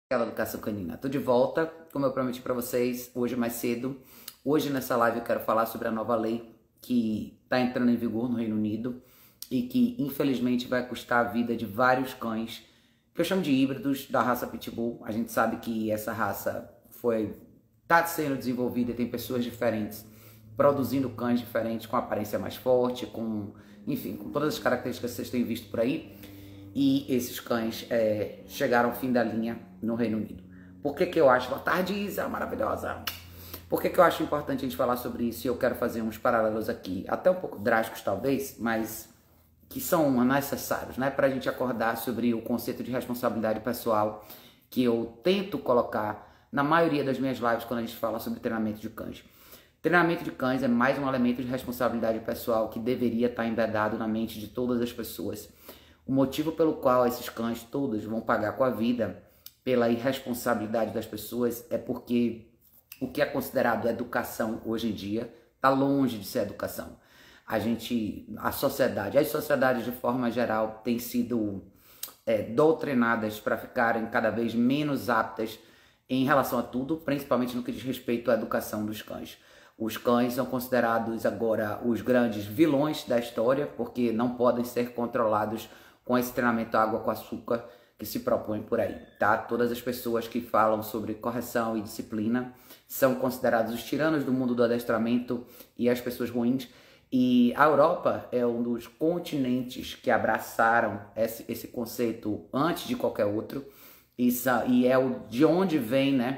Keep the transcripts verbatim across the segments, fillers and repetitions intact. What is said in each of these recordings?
Aquela educação canina. Tô de volta, como eu prometi para vocês, hoje mais cedo. Hoje nessa live eu quero falar sobre a nova lei que está entrando em vigor no Reino Unido e que infelizmente vai custar a vida de vários cães, que eu chamo de híbridos da raça Pitbull. A gente sabe que essa raça foi tá sendo desenvolvida e tem pessoas diferentes produzindo cães diferentes, com aparência mais forte, com, enfim, com todas as características que vocês têm visto por aí. E esses cães é, chegaram ao fim da linha no Reino Unido. Por que que eu acho... Boa tarde, Isa, maravilhosa! Por que que eu acho importante a gente falar sobre isso? E eu quero fazer uns paralelos aqui, até um pouco drásticos talvez, mas que são necessários, né? Para a gente acordar sobre o conceito de responsabilidade pessoal que eu tento colocar na maioria das minhas lives quando a gente fala sobre treinamento de cães. Treinamento de cães é mais um elemento de responsabilidade pessoal que deveria estar embedado na mente de todas as pessoas. O motivo pelo qual esses cães todos vão pagar com a vida pela irresponsabilidade das pessoas é porque o que é considerado educação hoje em dia está longe de ser educação. A gente, a sociedade, as sociedades de forma geral têm sido é, doutrinadas para ficarem cada vez menos aptas em relação a tudo, principalmente no que diz respeito à educação dos cães. Os cães são considerados agora os grandes vilões da história, porque não podem ser controlados com esse treinamento água com açúcar que se propõe por aí, tá? Todas as pessoas que falam sobre correção e disciplina são considerados os tiranos do mundo do adestramento e as pessoas ruins. E a Europa é um dos continentes que abraçaram esse, esse conceito antes de qualquer outro. Isso, e é o, de onde vem, né,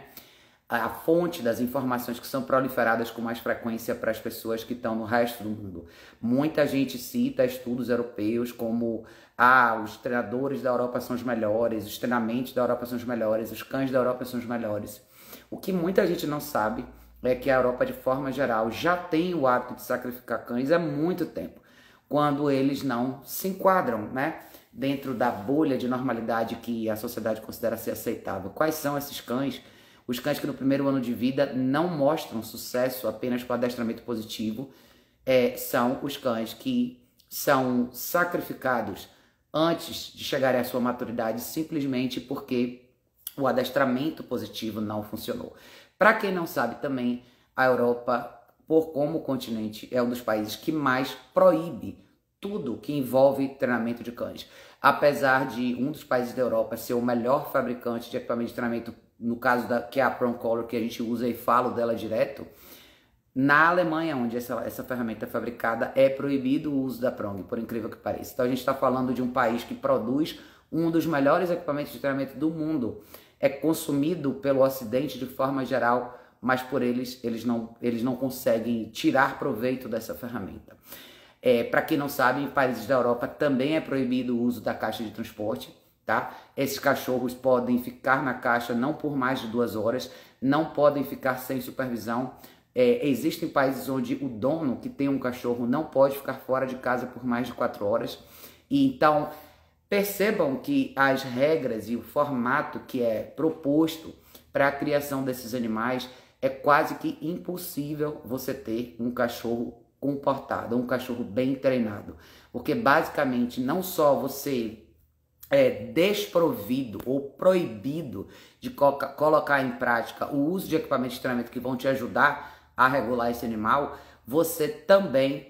a fonte das informações que são proliferadas com mais frequência para as pessoas que estão no resto do mundo. Muita gente cita estudos europeus como ah, os treinadores da Europa são os melhores, os treinamentos da Europa são os melhores, os cães da Europa são os melhores. O que muita gente não sabe é que a Europa, de forma geral, já tem o hábito de sacrificar cães há muito tempo, quando eles não se enquadram, né, dentro da bolha de normalidade que a sociedade considera ser aceitável. Quais são esses cães? Os cães que no primeiro ano de vida não mostram sucesso apenas com adestramento positivo, é, são os cães que são sacrificados antes de chegarem à sua maturidade simplesmente porque o adestramento positivo não funcionou. Para quem não sabe também, a Europa, por como continente, é um dos países que mais proíbe tudo que envolve treinamento de cães. Apesar de um dos países da Europa ser o melhor fabricante de equipamento de treinamento, no caso da, que é a Prong Collar, que a gente usa e falo dela direto, na Alemanha, onde essa, essa ferramenta é fabricada, é proibido o uso da Prong, por incrível que pareça. Então a gente está falando de um país que produz um dos melhores equipamentos de treinamento do mundo. É consumido pelo Ocidente de forma geral, mas por eles, eles não, eles não conseguem tirar proveito dessa ferramenta. É, para quem não sabe, em países da Europa também é proibido o uso da caixa de transporte. Tá? Esses cachorros podem ficar na caixa não por mais de duas horas, não podem ficar sem supervisão. É, existem países onde o dono que tem um cachorro não pode ficar fora de casa por mais de quatro horas. E então, percebam que as regras e o formato que é proposto para a criação desses animais é quase que impossível você ter um cachorro comportado, um cachorro bem treinado. Porque basicamente não só você é desprovido ou proibido de co colocar em prática o uso de equipamentos de treinamento que vão te ajudar a regular esse animal, você também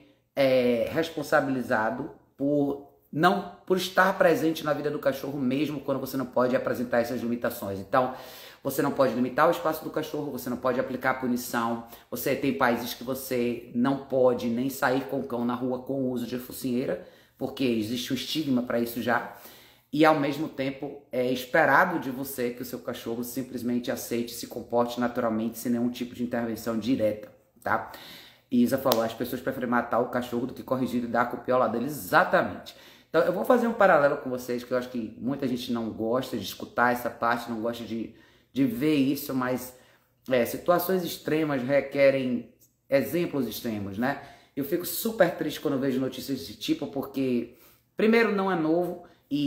é responsabilizado por não por estar presente na vida do cachorro mesmo quando você não pode apresentar essas limitações. Então, você não pode limitar o espaço do cachorro, você não pode aplicar punição, você tem países que você não pode nem sair com o cão na rua com o uso de focinheira, porque existe um estigma para isso já. E ao mesmo tempo é esperado de você que o seu cachorro simplesmente aceite e se comporte naturalmente sem nenhum tipo de intervenção direta, tá? E Isa falou, as pessoas preferem matar o cachorro do que corrigir e dar a copiola dele. Exatamente. Então eu vou fazer um paralelo com vocês, que eu acho que muita gente não gosta de escutar essa parte, não gosta de, de ver isso, mas é, situações extremas requerem exemplos extremos, né? Eu fico super triste quando vejo notícias desse tipo, porque primeiro não é novo,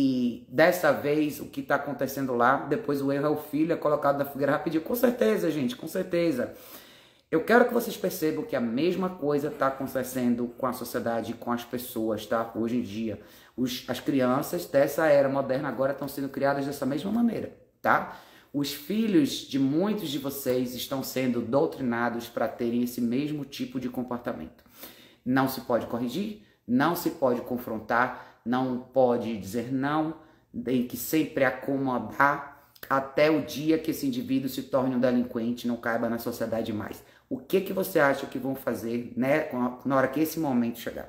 e dessa vez o que está acontecendo lá, depois o erro é o filho, é colocado na fogueira rapidinho. Com certeza, gente, com certeza. Eu quero que vocês percebam que a mesma coisa está acontecendo com a sociedade e com as pessoas, tá? Hoje em dia, os, as crianças dessa era moderna agora estão sendo criadas dessa mesma maneira, tá? Os filhos de muitos de vocês estão sendo doutrinados para terem esse mesmo tipo de comportamento. Não se pode corrigir, não se pode confrontar, não pode dizer não, tem que sempre acomodar até o dia que esse indivíduo se torne um delinquente, não caiba na sociedade mais. O que, que você acha que vão fazer, né, na hora que esse momento chegar?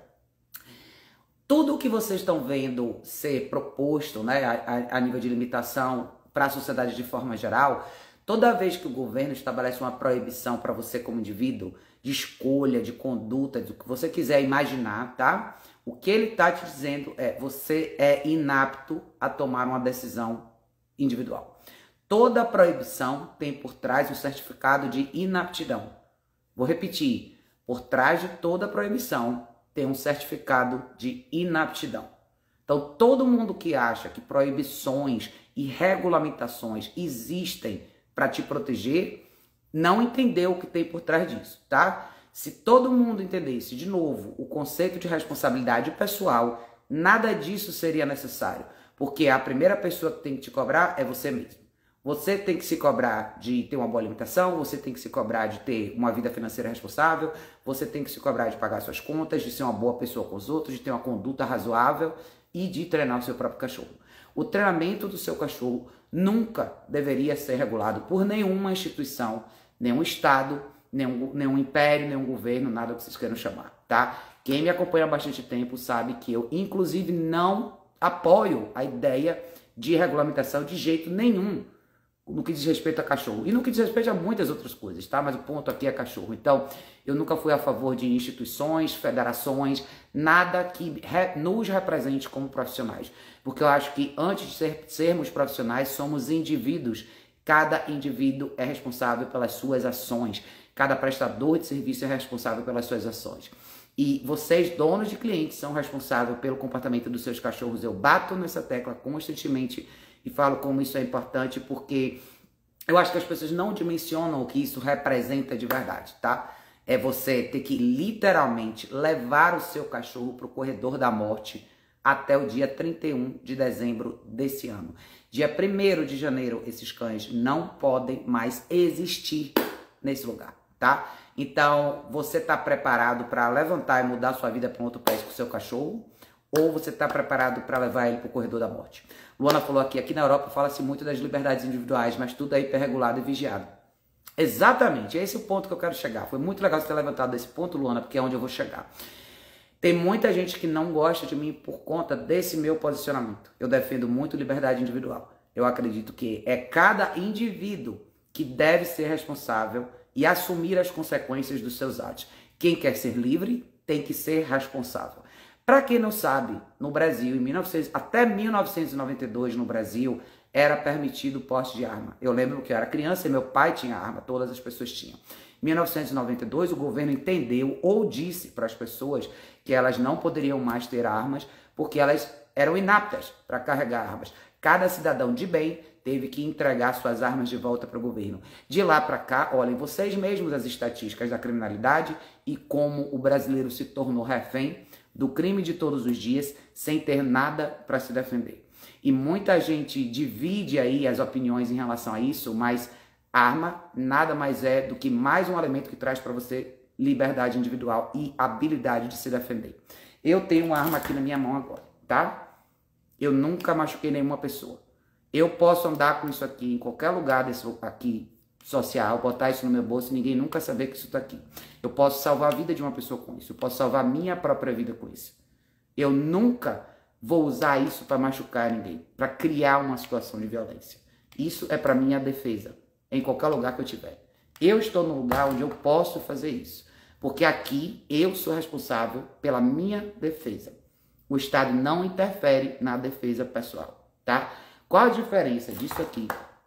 Tudo o que vocês estão vendo ser proposto, né, a, a nível de limitação para a sociedade de forma geral, toda vez que o governo estabelece uma proibição para você como indivíduo, de escolha, de conduta, do que você quiser imaginar, tá? O que ele está te dizendo é, você é inapto a tomar uma decisão individual. Toda proibição tem por trás um certificado de inaptidão. Vou repetir, por trás de toda proibição tem um certificado de inaptidão. Então, todo mundo que acha que proibições e regulamentações existem para te proteger, não entendeu o que tem por trás disso, tá? Se todo mundo entendesse, de novo, o conceito de responsabilidade pessoal, nada disso seria necessário, porque a primeira pessoa que tem que te cobrar é você mesmo. Você tem que se cobrar de ter uma boa alimentação, você tem que se cobrar de ter uma vida financeira responsável, você tem que se cobrar de pagar suas contas, de ser uma boa pessoa com os outros, de ter uma conduta razoável e de treinar o seu próprio cachorro. O treinamento do seu cachorro nunca deveria ser regulado por nenhuma instituição, nenhum estado, nenhum, nenhum império, nenhum governo, nada que vocês queiram chamar, tá? Quem me acompanha há bastante tempo sabe que eu, inclusive, não apoio a ideia de regulamentação de jeito nenhum no que diz respeito a cachorro. E no que diz respeito a muitas outras coisas, tá? Mas o ponto aqui é cachorro. Então, eu nunca fui a favor de instituições, federações, nada que re, nos represente como profissionais. Porque eu acho que antes de ser, sermos profissionais, somos indivíduos. Cada indivíduo é responsável pelas suas ações. Cada prestador de serviço é responsável pelas suas ações. E vocês, donos de clientes, são responsáveis pelo comportamento dos seus cachorros. Eu bato nessa tecla constantemente e falo como isso é importante, porque eu acho que as pessoas não dimensionam o que isso representa de verdade, tá? É você ter que literalmente levar o seu cachorro para o corredor da morte até o dia trinta e um de dezembro desse ano. Dia primeiro de janeiro, esses cães não podem mais existir nesse lugar, tá? Então, você está preparado para levantar e mudar sua vida para um outro país com o seu cachorro? Ou você está preparado para levar ele para o corredor da morte? Luana falou aqui, aqui na Europa fala-se muito das liberdades individuais, mas tudo é hiperregulado e vigiado. Exatamente, esse é o ponto que eu quero chegar. Foi muito legal você ter levantado esse ponto, Luana, porque é onde eu vou chegar. Tem muita gente que não gosta de mim por conta desse meu posicionamento. Eu defendo muito liberdade individual. Eu acredito que é cada indivíduo que deve ser responsável e assumir as consequências dos seus atos. Quem quer ser livre tem que ser responsável. Para quem não sabe, no Brasil, em mil e novecentos, até mil novecentos e noventa e dois no Brasil, era permitido o porte de arma. Eu lembro que eu era criança e meu pai tinha arma, todas as pessoas tinham. Em mil novecentos e noventa e dois, o governo entendeu ou disse para as pessoas que elas não poderiam mais ter armas porque elas eram inaptas para carregar armas. Cada cidadão de bem teve que entregar suas armas de volta para o governo. De lá para cá, olhem vocês mesmos as estatísticas da criminalidade e como o brasileiro se tornou refém do crime de todos os dias sem ter nada para se defender. E muita gente divide aí as opiniões em relação a isso, mas arma nada mais é do que mais um elemento que traz para você liberdade individual e habilidade de se defender. Eu tenho uma arma aqui na minha mão agora, tá? Eu nunca machuquei nenhuma pessoa. Eu posso andar com isso aqui em qualquer lugar desse aqui social, botar isso no meu bolso e ninguém nunca saber que isso está aqui. Eu posso salvar a vida de uma pessoa com isso. Eu posso salvar a minha própria vida com isso. Eu nunca vou usar isso para machucar ninguém, para criar uma situação de violência. Isso é para minha defesa, em qualquer lugar que eu estiver. Eu estou no lugar onde eu posso fazer isso, porque aqui eu sou responsável pela minha defesa. O Estado não interfere na defesa pessoal, tá? Qual a diferença disso aqui,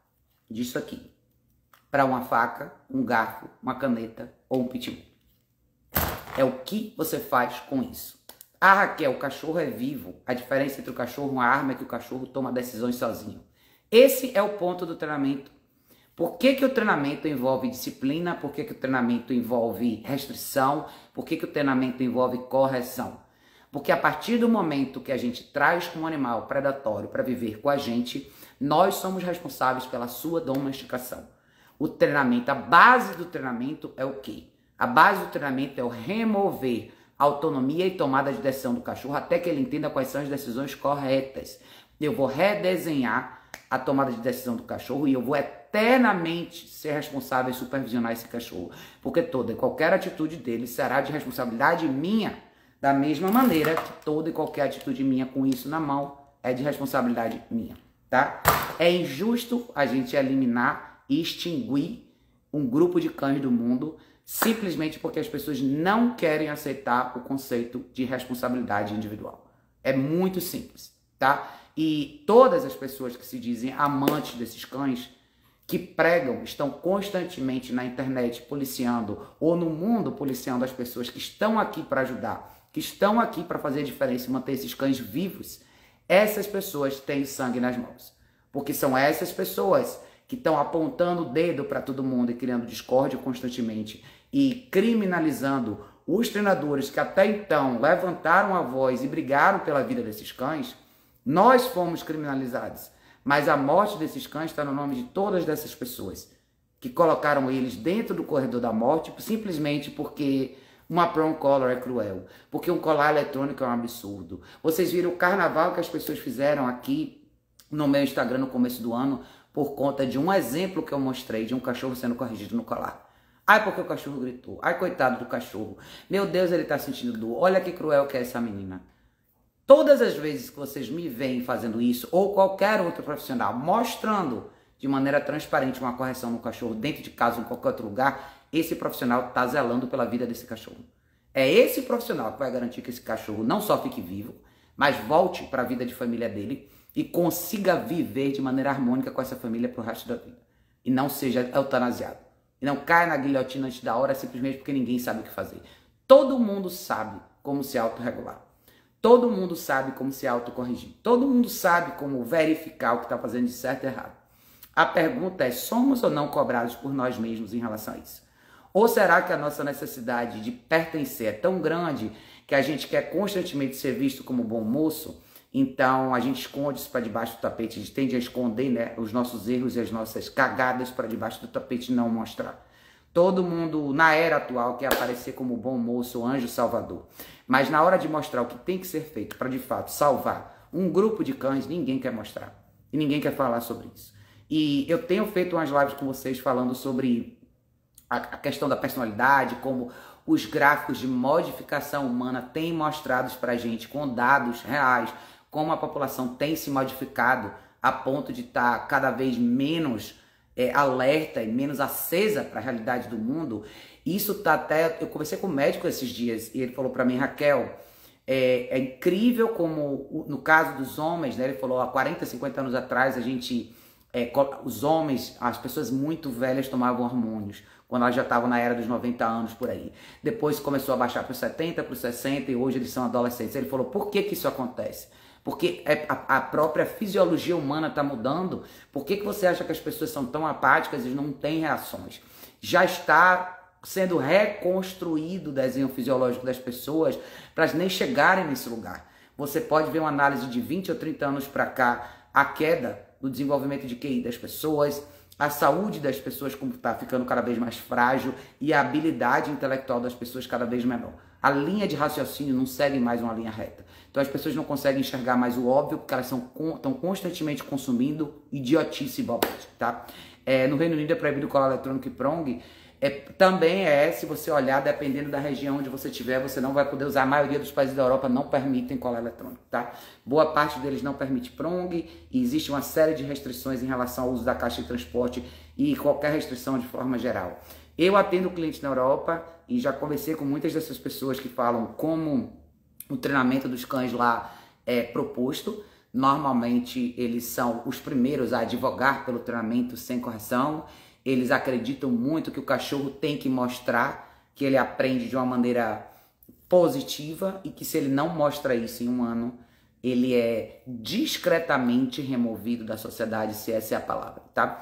disso aqui, para uma faca, um garfo, uma caneta ou um pitbull? É o que você faz com isso. Ah, Raquel, o cachorro é vivo. A diferença entre o cachorro e uma arma é que o cachorro toma decisões sozinho. Esse é o ponto do treinamento. Por que que o treinamento envolve disciplina? Por que que o treinamento envolve restrição? Por que que o treinamento envolve correção? Porque a partir do momento que a gente traz um animal predatório para viver com a gente, nós somos responsáveis pela sua domesticação. O treinamento, a base do treinamento é o quê? A base do treinamento é o remover a autonomia e tomada de decisão do cachorro até que ele entenda quais são as decisões corretas. Eu vou redesenhar a tomada de decisão do cachorro e eu vou eternamente ser responsável e supervisionar esse cachorro. Porque toda e qualquer atitude dele será de responsabilidade minha, da mesma maneira que toda e qualquer atitude minha com isso na mão é de responsabilidade minha, tá? É injusto a gente eliminar e extinguir um grupo de cães do mundo simplesmente porque as pessoas não querem aceitar o conceito de responsabilidade individual. É muito simples, tá? E todas as pessoas que se dizem amantes desses cães, que pregam, estão constantemente na internet policiando ou no mundo policiando as pessoas que estão aqui para ajudar, que estão aqui para fazer a diferença e manter esses cães vivos, essas pessoas têm sangue nas mãos. Porque são essas pessoas que estão apontando o dedo para todo mundo e criando discórdia constantemente e criminalizando os treinadores que até então levantaram a voz e brigaram pela vida desses cães. Nós fomos criminalizados, mas a morte desses cães está no nome de todas dessas pessoas que colocaram eles dentro do corredor da morte simplesmente porque uma prong collar é cruel, porque um colar eletrônico é um absurdo. Vocês viram o carnaval que as pessoas fizeram aqui no meu Instagram no começo do ano por conta de um exemplo que eu mostrei de um cachorro sendo corrigido no colar. Ai, porque o cachorro gritou. Ai, coitado do cachorro. Meu Deus, ele tá sentindo dor. Olha que cruel que é essa menina. Todas as vezes que vocês me veem fazendo isso, ou qualquer outro profissional, mostrando de maneira transparente uma correção no cachorro dentro de casa ou em qualquer outro lugar, esse profissional tá zelando pela vida desse cachorro. É esse profissional que vai garantir que esse cachorro não só fique vivo, mas volte para a vida de família dele e consiga viver de maneira harmônica com essa família pro resto da vida. E não seja eutanasiado. E não caia na guilhotina antes da hora simplesmente porque ninguém sabe o que fazer. Todo mundo sabe como se autorregular. Todo mundo sabe como se autocorrigir. Todo mundo sabe como verificar o que está fazendo de certo e errado. A pergunta é, somos ou não cobrados por nós mesmos em relação a isso? Ou será que a nossa necessidade de pertencer é tão grande que a gente quer constantemente ser visto como bom moço? Então a gente esconde isso para debaixo do tapete, a gente tende a esconder, né, os nossos erros e as nossas cagadas para debaixo do tapete e não mostrar. Todo mundo na era atual quer aparecer como bom moço, anjo salvador. Mas na hora de mostrar o que tem que ser feito para de fato salvar um grupo de cães, ninguém quer mostrar. E ninguém quer falar sobre isso. E eu tenho feito umas lives com vocês falando sobre a questão da personalidade, como os gráficos de modificação humana têm mostrado para a gente com dados reais, como a população tem se modificado a ponto de estar tá cada vez menos é, alerta e menos acesa para a realidade do mundo. Isso tá até... Eu conversei com um médico esses dias e ele falou para mim, Raquel, é, é incrível como no caso dos homens, né, ele falou há quarenta, cinquenta anos atrás, a gente, é, os homens, as pessoas muito velhas tomavam hormônios, quando elas já estavam na era dos noventa anos por aí. Depois começou a baixar para os setenta, para os sessenta e hoje eles são adolescentes. Ele falou, por que que isso acontece? Porque a própria fisiologia humana está mudando. Por que que você acha que as pessoas são tão apáticas e não têm reações? Já está sendo reconstruído o desenho fisiológico das pessoas para nem chegarem nesse lugar. Você pode ver uma análise de vinte ou trinta anos para cá, a queda do desenvolvimento de Q I das pessoas, a saúde das pessoas como está ficando cada vez mais frágil e a habilidade intelectual das pessoas cada vez menor. A linha de raciocínio não segue mais uma linha reta. Então as pessoas não conseguem enxergar mais o óbvio porque elas estão constantemente consumindo idiotice e bobagem, tá? É, no Reino Unido é proibido colar eletrônico e prong. É, também é, se você olhar, dependendo da região onde você estiver, você não vai poder usar. A maioria dos países da Europa não permitem colar eletrônico, tá? Boa parte deles não permite prong e existe uma série de restrições em relação ao uso da caixa de transporte e qualquer restrição de forma geral. Eu atendo clientes na Europa e já conversei com muitas dessas pessoas que falam como o treinamento dos cães lá é proposto. Normalmente eles são os primeiros a advogar pelo treinamento sem correção. Eles acreditam muito que o cachorro tem que mostrar que ele aprende de uma maneira positiva e que se ele não mostra isso em um ano, ele é discretamente removido da sociedade, se essa é a palavra, tá?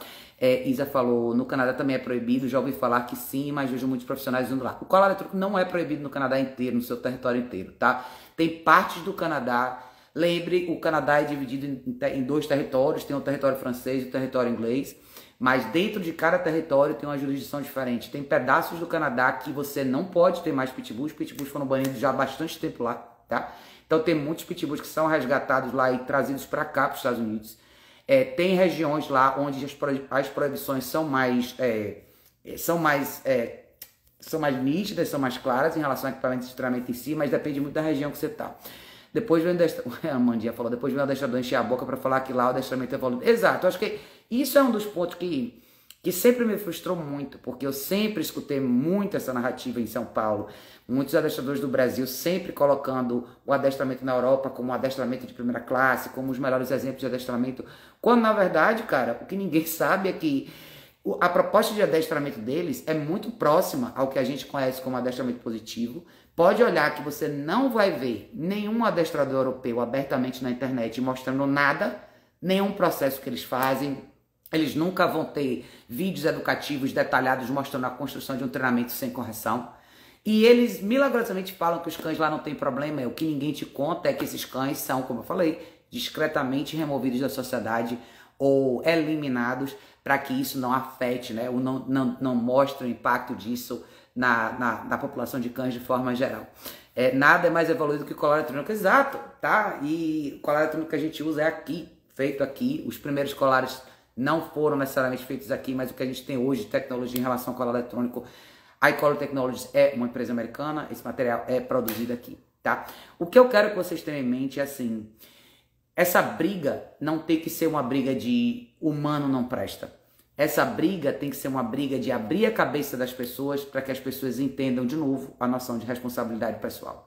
É, Isa falou, no Canadá também é proibido, já ouvi falar que sim, mas vejo muitos profissionais indo lá. O colar eletrônico não é proibido no Canadá inteiro, no seu território inteiro, tá? Tem partes do Canadá, lembre, o Canadá é dividido em, em dois territórios, tem o território francês e o território inglês, mas dentro de cada território tem uma jurisdição diferente. Tem pedaços do Canadá que você não pode ter mais pitbulls, os pitbulls foram banidos já há bastante tempo lá, tá? Então tem muitos pitbulls que são resgatados lá e trazidos para cá, para os Estados Unidos. É, tem regiões lá onde as, as proibições são mais, é, são, mais, é, são mais nítidas, são mais claras em relação ao equipamento de treinamento em si, mas depende muito da região que você está. Depois vem o a Mandinha falou, depois vem o adestrador encher a boca para falar que lá o adestramento é evoluído. Exato, eu acho que isso é um dos pontos que, que sempre me frustrou muito, porque eu sempre escutei muito essa narrativa em São Paulo. Muitos adestradores do Brasil sempre colocando o adestramento na Europa como um adestramento de primeira classe, como os melhores exemplos de adestramento, quando na verdade, cara, o que ninguém sabe é que a proposta de adestramento deles é muito próxima ao que a gente conhece como adestramento positivo. Pode olhar que você não vai ver nenhum adestrador europeu abertamente na internet mostrando nada, nenhum processo que eles fazem. Eles nunca vão ter vídeos educativos detalhados mostrando a construção de um treinamento sem correção. E eles milagrosamente falam que os cães lá não tem problema. O que ninguém te conta é que esses cães são, como eu falei, discretamente removidos da sociedade ou eliminados para que isso não afete, né? Ou não, não, não mostre o impacto disso na, na, na população de cães de forma geral. É, nada é mais evoluído que o colar eletrônico, exato, tá? E o colar eletrônico que a gente usa é aqui, feito aqui. Os primeiros colares não foram necessariamente feitos aqui, mas o que a gente tem hoje de tecnologia em relação ao colar eletrônico, a iColor Technologies é uma empresa americana, esse material é produzido aqui, tá? O que eu quero que vocês tenham em mente é assim, essa briga não tem que ser uma briga de humano não presta. Essa briga tem que ser uma briga de abrir a cabeça das pessoas para que as pessoas entendam de novo a noção de responsabilidade pessoal.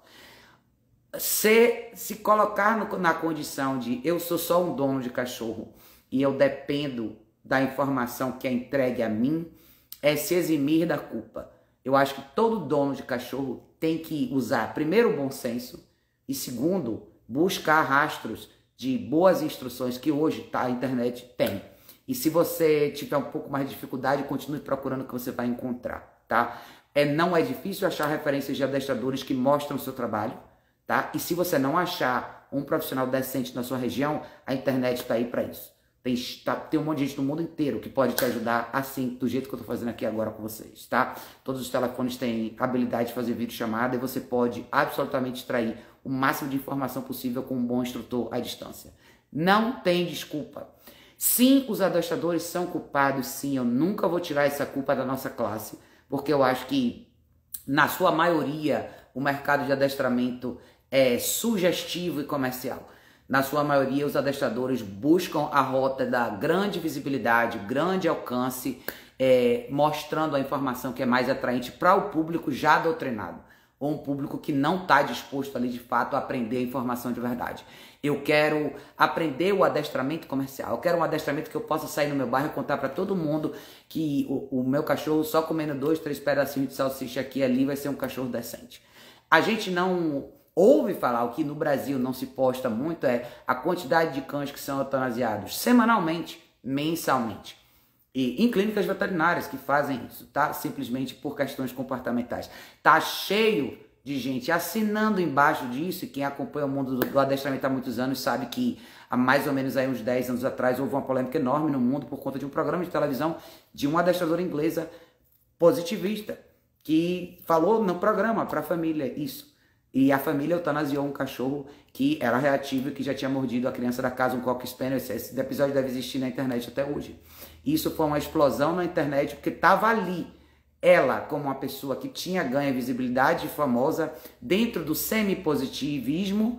Se, se colocar no, na condição de eu sou só um dono de cachorro e eu dependo da informação que é entregue a mim, é se eximir da culpa. Eu acho que todo dono de cachorro tem que usar, primeiro, o bom senso e, segundo, buscar rastros de boas instruções que hoje tá, a internet tem. E se você tiver um pouco mais de dificuldade, continue procurando que você vai encontrar, tá? É, não é difícil achar referências de adestradores que mostram o seu trabalho, tá? E se você não achar um profissional decente na sua região, a internet está aí para isso. Tem, tá, tem um monte de gente no mundo inteiro que pode te ajudar assim, do jeito que eu tô fazendo aqui agora com vocês, tá? Todos os telefones têm habilidade de fazer videochamada e você pode absolutamente extrair o máximo de informação possível com um bom instrutor à distância. Não tem desculpa. Sim, os adestradores são culpados, sim, eu nunca vou tirar essa culpa da nossa classe, porque eu acho que, na sua maioria, o mercado de adestramento é sugestivo e comercial. Na sua maioria, os adestradores buscam a rota da grande visibilidade, grande alcance, é, mostrando a informação que é mais atraente para o público já doutrinado, ou um público que não está disposto ali de fato a aprender a informação de verdade. Eu quero aprender o adestramento comercial, eu quero um adestramento que eu possa sair no meu bairro e contar para todo mundo que o, o meu cachorro só comendo dois, três pedacinhos de salsicha aqui e ali vai ser um cachorro decente. A gente não ouve falar, o que no Brasil não se posta muito é a quantidade de cães que são eutanasiados semanalmente, mensalmente. E em clínicas veterinárias que fazem isso, tá? Simplesmente por questões comportamentais. Tá cheio de gente assinando embaixo disso, e quem acompanha o mundo do, do adestramento há muitos anos sabe que há mais ou menos aí uns dez anos atrás houve uma polêmica enorme no mundo por conta de um programa de televisão de uma adestradora inglesa positivista, que falou no programa para a família isso. E a família eutanasiou um cachorro que era reativo e que já tinha mordido a criança da casa, um Cocker Spaniel. Esse episódio deve existir na internet até hoje. Isso foi uma explosão na internet, porque estava ali ela como uma pessoa que tinha ganho visibilidade famosa dentro do semi-positivismo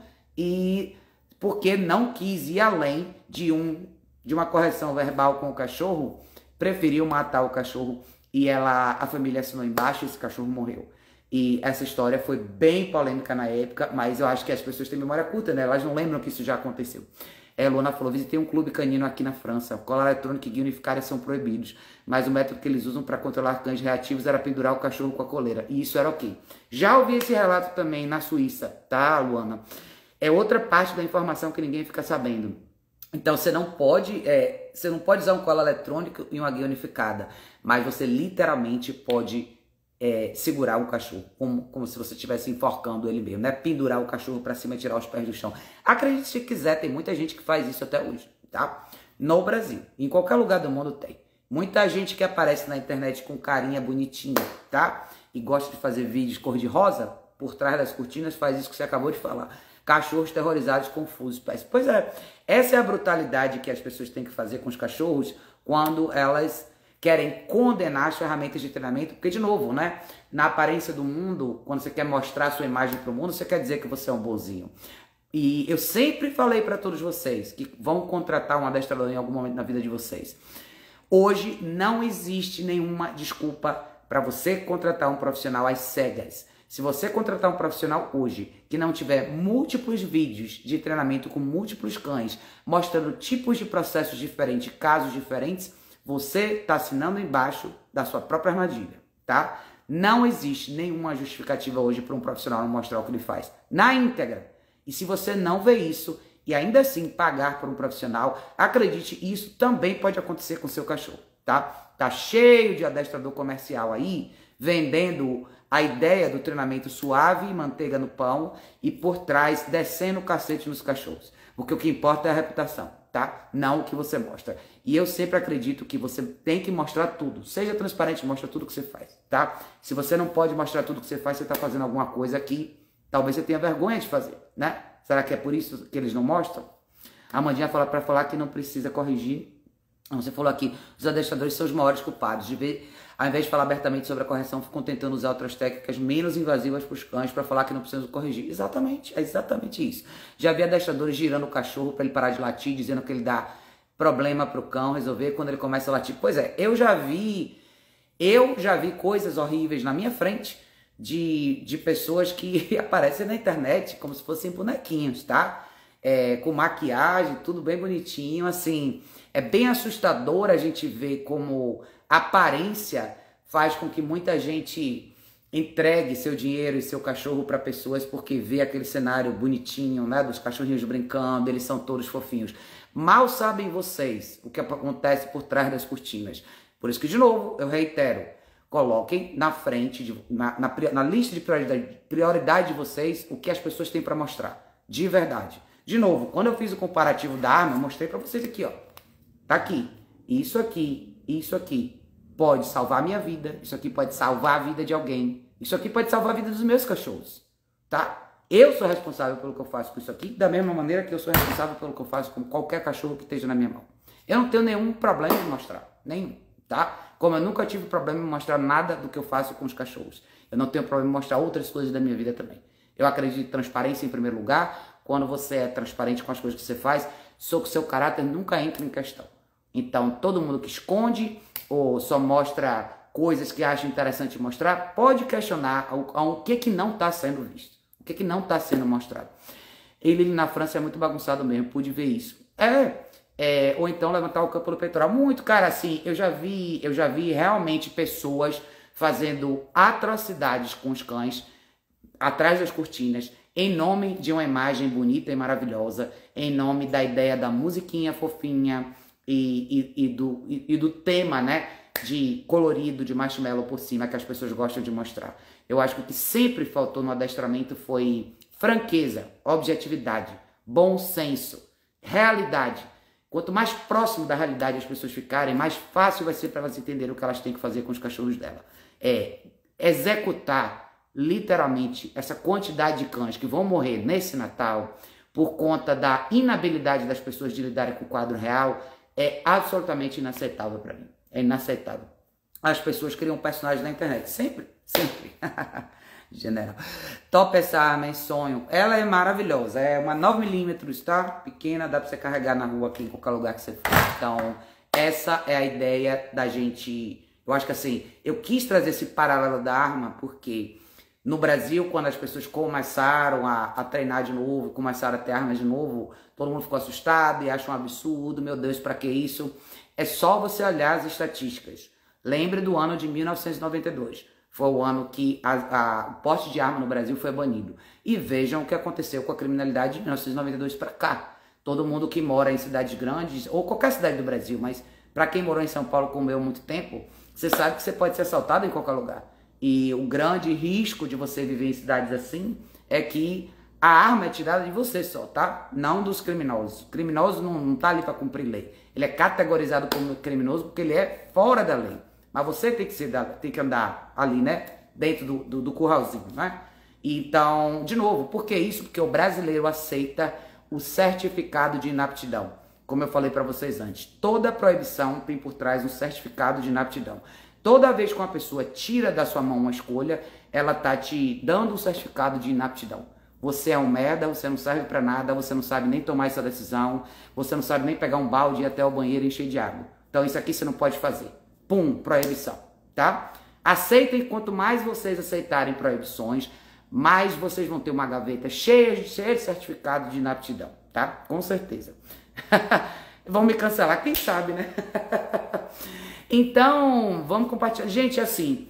e porque não quis ir além de, um, de uma correção verbal com o cachorro, preferiu matar o cachorro e ela, a família assinou embaixo e esse cachorro morreu. E essa história foi bem polêmica na época, mas eu acho que as pessoas têm memória curta, né? Elas não lembram que isso já aconteceu. É, Luana falou, visitei um clube canino aqui na França. Colar eletrônico e guia unificária são proibidos, mas o método que eles usam para controlar cães reativos era pendurar o cachorro com a coleira. E isso era ok. Já ouvi esse relato também na Suíça, tá, Luana? É outra parte da informação que ninguém fica sabendo. Então você não pode, é, você não pode usar um colar eletrônico e uma guia unificada, mas você literalmente pode é, segurar o cachorro, como, como se você estivesse enforcando ele mesmo, né? Pendurar o cachorro para cima e tirar os pés do chão. Acredite se quiser, tem muita gente que faz isso até hoje, tá? No Brasil, em qualquer lugar do mundo tem. Muita gente que aparece na internet com carinha bonitinha, tá? E gosta de fazer vídeos cor-de-rosa, por trás das cortinas, faz isso que você acabou de falar. Cachorros terrorizados, confusos. Pois é, essa é a brutalidade que as pessoas têm que fazer com os cachorros quando elas querem condenar as ferramentas de treinamento. Porque, de novo, né? Na aparência do mundo, quando você quer mostrar a sua imagem para o mundo, você quer dizer que você é um bonzinho. E eu sempre falei para todos vocês que vão contratar um adestrador em algum momento na vida de vocês. Hoje não existe nenhuma desculpa para você contratar um profissional às cegas. Se você contratar um profissional hoje que não tiver múltiplos vídeos de treinamento com múltiplos cães, mostrando tipos de processos diferentes, casos diferentes, você está assinando embaixo da sua própria armadilha, tá? Não existe nenhuma justificativa hoje para um profissional não mostrar o que ele faz na íntegra. E se você não vê isso e ainda assim pagar por um profissional, acredite, isso também pode acontecer com o seu cachorro, tá? Tá cheio de adestrador comercial aí, vendendo a ideia do treinamento suave e manteiga no pão e por trás descendo o cacete nos cachorros. Porque o que importa é a reputação, tá? Não o que você mostra. E eu sempre acredito que você tem que mostrar tudo. Seja transparente, mostra tudo que você faz, tá? Se você não pode mostrar tudo que você faz, você tá fazendo alguma coisa que talvez você tenha vergonha de fazer, né? Será que é por isso que eles não mostram? A Amandinha fala para falar que não precisa corrigir. Você falou aqui, os adestradores são os maiores culpados. De ver, ao invés de falar abertamente sobre a correção, ficam tentando usar outras técnicas menos invasivas para os cães para falar que não precisam corrigir. Exatamente, é exatamente isso. Já vi adestradores girando o cachorro para ele parar de latir, dizendo que ele dá problema para o cão resolver quando ele começa a latir. Pois é, eu já vi, eu já vi coisas horríveis na minha frente de, de pessoas que aparecem na internet como se fossem bonequinhos, tá? É, com maquiagem, tudo bem bonitinho, assim, é bem assustador a gente ver como a aparência faz com que muita gente entregue seu dinheiro e seu cachorro para pessoas porque vê aquele cenário bonitinho, né, dos cachorrinhos brincando, eles são todos fofinhos. Mal sabem vocês o que acontece por trás das cortinas. Por isso que, de novo, eu reitero, coloquem na frente, de, na, na, na lista de prioridade, prioridade de vocês o que as pessoas têm para mostrar, de verdade. De novo, quando eu fiz o comparativo da arma, eu mostrei para vocês aqui, ó. Tá aqui. Isso aqui, isso aqui pode salvar a minha vida. Isso aqui pode salvar a vida de alguém. Isso aqui pode salvar a vida dos meus cachorros, tá? Eu sou responsável pelo que eu faço com isso aqui, da mesma maneira que eu sou responsável pelo que eu faço com qualquer cachorro que esteja na minha mão. Eu não tenho nenhum problema em mostrar, nenhum, tá? Como eu nunca tive problema em mostrar nada do que eu faço com os cachorros. Eu não tenho problema em mostrar outras coisas da minha vida também. Eu acredito em transparência em primeiro lugar. Quando você é transparente com as coisas que você faz, seu, seu caráter nunca entra em questão. Então, todo mundo que esconde ou só mostra coisas que acha interessante mostrar, pode questionar o, o que que não está sendo visto, o que que não está sendo mostrado. Ele na França é muito bagunçado mesmo, pude ver isso. É, é, ou então levantar o campo do peitoral. Muito, cara, assim, eu já vi, eu já vi realmente pessoas fazendo atrocidades com os cães atrás das cortinas, em nome de uma imagem bonita e maravilhosa, em nome da ideia da musiquinha fofinha e, e, e, do, e, e do tema, né, de colorido, de marshmallow por cima, que as pessoas gostam de mostrar. Eu acho que o que sempre faltou no adestramento foi franqueza, objetividade, bom senso, realidade. Quanto mais próximo da realidade as pessoas ficarem, mais fácil vai ser para elas entenderem o que elas têm que fazer com os cachorros dela. É executar literalmente essa quantidade de cães que vão morrer nesse Natal por conta da inabilidade das pessoas de lidarem com o quadro real é absolutamente inaceitável para mim. É inaceitável. As pessoas criam personagens na internet. Sempre, sempre. General. Top essa arma, hein? Sonho. Ela é maravilhosa. É uma nove milímetros, tá? Pequena, dá pra você carregar na rua aqui em qualquer lugar que você for. Então, essa é a ideia da gente... Eu acho que assim, eu quis trazer esse paralelo da arma porque... No Brasil, quando as pessoas começaram a, a treinar de novo, começaram a ter armas de novo, todo mundo ficou assustado e acha um absurdo, meu Deus, para que isso? É só você olhar as estatísticas. Lembre do ano de mil novecentos e noventa e dois. Foi o ano que a, a, o porte de arma no Brasil foi banido. E vejam o que aconteceu com a criminalidade de mil novecentos e noventa e dois para cá. Todo mundo que mora em cidades grandes, ou qualquer cidade do Brasil, mas para quem morou em São Paulo como eu há muito tempo, você sabe que você pode ser assaltado em qualquer lugar. E o grande risco de você viver em cidades assim é que a arma é tirada de você só, tá? Não dos criminosos. O criminoso não, não tá ali para cumprir lei. Ele é categorizado como criminoso porque ele é fora da lei. Mas você tem que, ser, tem que andar ali, né? Dentro do, do, do curralzinho, né? Então, de novo, por que isso? Porque o brasileiro aceita o certificado de inaptidão. Como eu falei para vocês antes, toda proibição tem por trás um certificado de inaptidão. Toda vez que uma pessoa tira da sua mão uma escolha, ela tá te dando um certificado de inaptidão. Você é um merda, você não serve para nada, você não sabe nem tomar essa decisão, você não sabe nem pegar um balde e ir até o banheiro e encher de água. Então isso aqui você não pode fazer. Pum, proibição, tá? Aceitem, quanto mais vocês aceitarem proibições, mais vocês vão ter uma gaveta cheia, cheia de certificado de inaptidão, tá? Com certeza. Vão me cancelar, quem sabe, né? Então, vamos compartilhar. Gente, assim,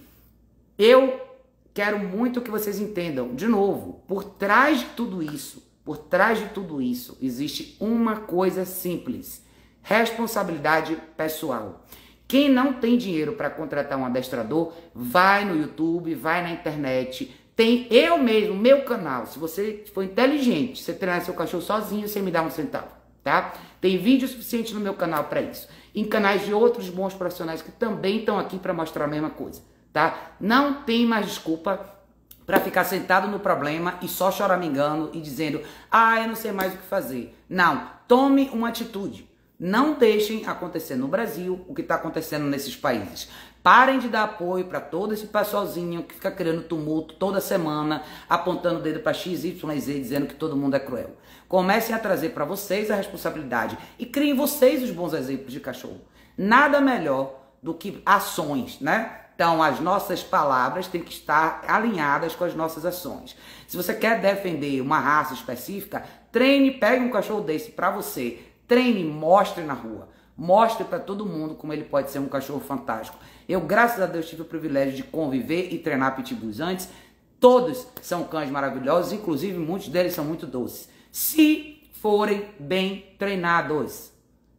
eu quero muito que vocês entendam, de novo, por trás de tudo isso, por trás de tudo isso, existe uma coisa simples: responsabilidade pessoal. Quem não tem dinheiro para contratar um adestrador, vai no YouTube, vai na internet. Tem eu mesmo, meu canal. Se você for inteligente, você treinar seu cachorro sozinho, você me dá um centavo, tá? Tem vídeo suficiente no meu canal para isso. Em canais de outros bons profissionais que também estão aqui para mostrar a mesma coisa, tá? Não tem mais desculpa para ficar sentado no problema e só choramingando e dizendo: ah, eu não sei mais o que fazer. Não, tome uma atitude. Não deixem acontecer no Brasil o que está acontecendo nesses países. Parem de dar apoio para todo esse pessoalzinho que fica criando tumulto toda semana, apontando o dedo para X, Y, Z, dizendo que todo mundo é cruel. Comecem a trazer para vocês a responsabilidade e criem vocês os bons exemplos de cachorro. Nada melhor do que ações, né? Então, as nossas palavras têm que estar alinhadas com as nossas ações. Se você quer defender uma raça específica, treine, pegue um cachorro desse para você. Treine, mostre na rua. Mostre para todo mundo como ele pode ser um cachorro fantástico. Eu, graças a Deus, tive o privilégio de conviver e treinar pitbulls antes. Todos são cães maravilhosos, inclusive muitos deles são muito doces. Se forem bem treinados.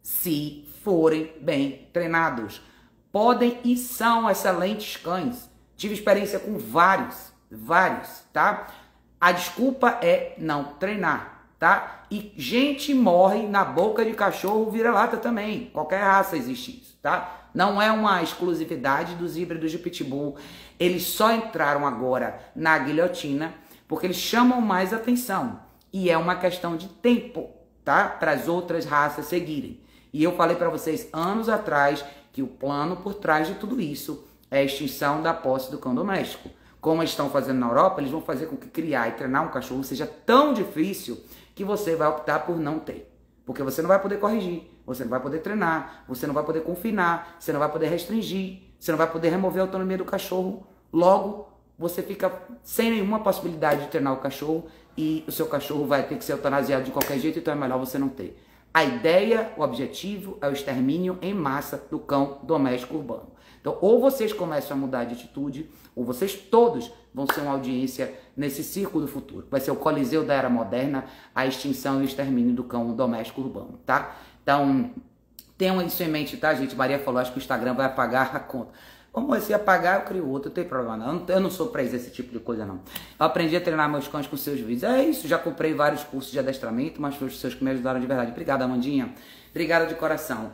Se forem bem treinados. Podem e são excelentes cães. Tive experiência com vários, vários, tá? A desculpa é não treinar. Tá? E gente morre na boca de cachorro vira-lata também. Qualquer raça existe isso, tá? Não é uma exclusividade dos híbridos de pitbull. Eles só entraram agora na guilhotina porque eles chamam mais atenção. E é uma questão de tempo, tá? Para as outras raças seguirem. E eu falei para vocês anos atrás que o plano por trás de tudo isso é a extinção da posse do cão doméstico. Como eles estão fazendo na Europa, eles vão fazer com que criar e treinar um cachorro seja tão difícil que você vai optar por não ter. Porque você não vai poder corrigir, você não vai poder treinar, você não vai poder confinar, você não vai poder restringir, você não vai poder remover a autonomia do cachorro. Logo, você fica sem nenhuma possibilidade de treinar o cachorro e o seu cachorro vai ter que ser eutanasiado de qualquer jeito, então é melhor você não ter. A ideia, o objetivo é o extermínio em massa do cão doméstico urbano. Então, ou vocês começam a mudar de atitude, ou vocês todos vão ser uma audiência nesse circo do futuro. Vai ser o Coliseu da Era Moderna, a extinção e o extermínio do cão doméstico urbano, tá? Então, tenham isso em mente, tá, gente? Maria falou, acho que o Instagram vai apagar a conta. Como se apagar, eu crio outro, não tem problema não. Eu não sou pra isso, esse tipo de coisa não. Eu aprendi a treinar meus cães com seus vídeos. É isso, já comprei vários cursos de adestramento, mas foi os seus que me ajudaram de verdade. Obrigada, Amandinha. Obrigada de coração.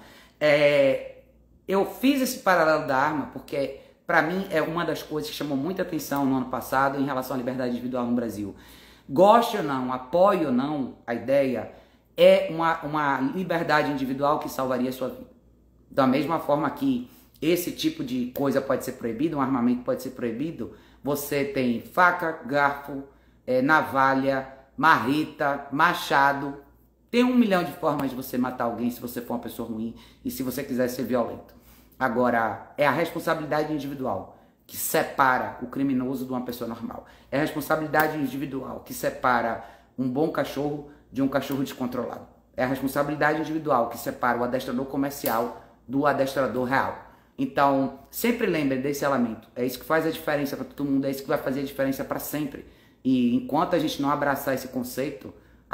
É, eu fiz esse paralelo da arma porque, pra mim, é uma das coisas que chamou muita atenção no ano passado em relação à liberdade individual no Brasil. Goste ou não, apoie ou não a ideia, é uma, uma liberdade individual que salvaria a sua vida. Da mesma forma que esse tipo de coisa pode ser proibido, um armamento pode ser proibido, você tem faca, garfo, é, navalha, marreta, machado. Tem um milhão de formas de você matar alguém se você for uma pessoa ruim e se você quiser ser violento. Agora, é a responsabilidade individual que separa o criminoso de uma pessoa normal. É a responsabilidade individual que separa um bom cachorro de um cachorro descontrolado. É a responsabilidade individual que separa o adestrador comercial do adestrador real. Então, sempre lembre desse elemento. É isso que faz a diferença para todo mundo, é isso que vai fazer a diferença para sempre. E enquanto a gente não abraçar esse conceito,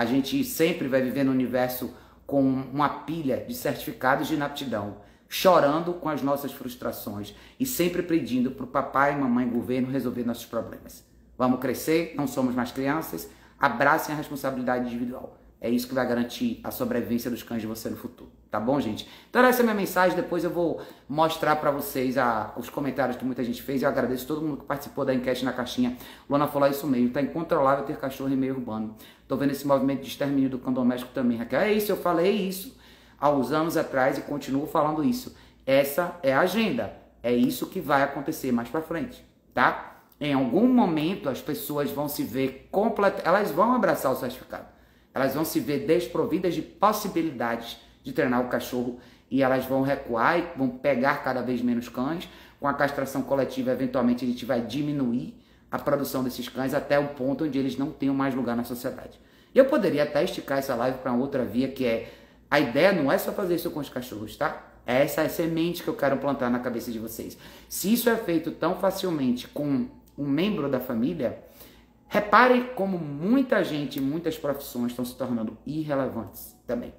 A gente sempre vai viver no universo com uma pilha de certificados de inaptidão, chorando com as nossas frustrações e sempre pedindo para o papai, mamãe, governo resolver nossos problemas. Vamos crescer, não somos mais crianças, abracem a responsabilidade individual. É isso que vai garantir a sobrevivência dos cães de você no futuro. Tá bom, gente? Então essa é a minha mensagem. Depois eu vou mostrar para vocês a, os comentários que muita gente fez. Eu agradeço todo mundo que participou da enquete na caixinha. Luana falou isso mesmo. Tá incontrolável ter cachorro em meio urbano. Tô vendo esse movimento de extermínio do cão doméstico também, Raquel. É isso, eu falei isso há uns anos atrás e continuo falando isso. Essa é a agenda. É isso que vai acontecer mais para frente, tá? Em algum momento as pessoas vão se ver completamente... Elas vão abraçar o certificado. Elas vão se ver desprovidas de possibilidades de treinar o cachorro e elas vão recuar e vão pegar cada vez menos cães. Com a castração coletiva, eventualmente, a gente vai diminuir a produção desses cães até o ponto onde eles não tenham mais lugar na sociedade. E eu poderia até esticar essa live para outra via, que é... A ideia não é só fazer isso com os cachorros, tá? Essa é a semente que eu quero plantar na cabeça de vocês. Se isso é feito tão facilmente com um membro da família... Repare como muita gente, muitas profissões estão se tornando irrelevantes também.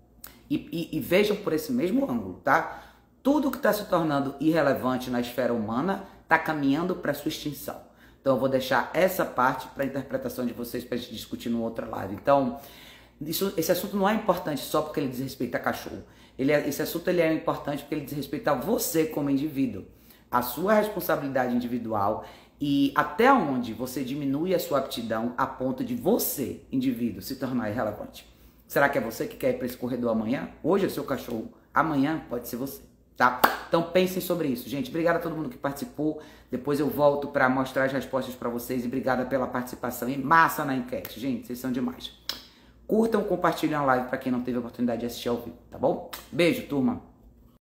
E, e, e vejam por esse mesmo ângulo, tá? Tudo que está se tornando irrelevante na esfera humana está caminhando para sua extinção. Então eu vou deixar essa parte para a interpretação de vocês para a gente discutir numa outra live. Então, isso, esse assunto não é importante só porque ele diz respeito a cachorro. Ele é, esse assunto ele é importante porque ele diz respeito a você como indivíduo. A sua responsabilidade individual e até onde você diminui a sua aptidão a ponto de você, indivíduo, se tornar irrelevante. Será que é você que quer ir para esse corredor amanhã? Hoje é seu cachorro, amanhã pode ser você, tá? Então pensem sobre isso, gente. Obrigado a todo mundo que participou. Depois eu volto para mostrar as respostas para vocês e obrigada pela participação em massa na enquete, gente. Vocês são demais. Curtam, compartilhem a live para quem não teve a oportunidade de assistir ao vivo, tá bom? Beijo, turma.